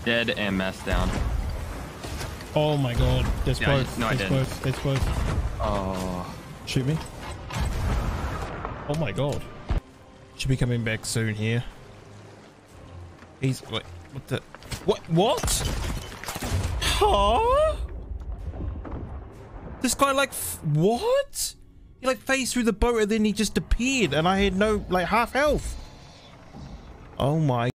Dead and messed down. Oh my god. There's Yeah, both. no, I There's didn't. both. There's both. Oh. Shoot me. Oh my god. Should be coming back soon here. He's wait, what the what? Huh? This guy like what? He like phased through the boat and then he just appeared and I had no like half health. Oh my